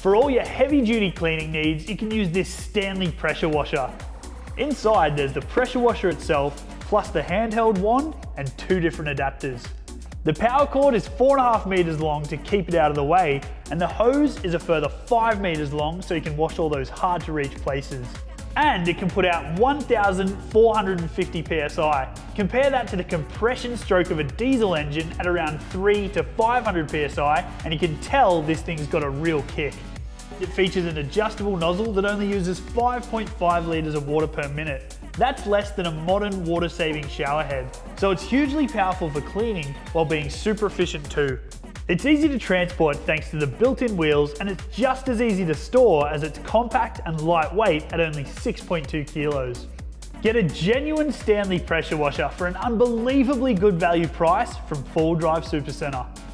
For all your heavy duty cleaning needs, you can use this Stanley pressure washer. Inside there's the pressure washer itself, plus the handheld wand and 2 different adapters. The power cord is 4.5 meters long to keep it out of the way, and the hose is a further 5 meters long so you can wash all those hard to reach places. And it can put out 1,450 PSI. Compare that to the compression stroke of a diesel engine at around 3 to 500 PSI, and you can tell this thing's got a real kick. It features an adjustable nozzle that only uses 5.5 litres of water per minute. That's less than a modern water-saving shower head. So it's hugely powerful for cleaning while being super efficient too. It's easy to transport thanks to the built-in wheels, and it's just as easy to store as it's compact and lightweight at only 6.2 kilos. Get a genuine Stanley pressure washer for an unbelievably good value price from 4 Wheel Drive Supacentre.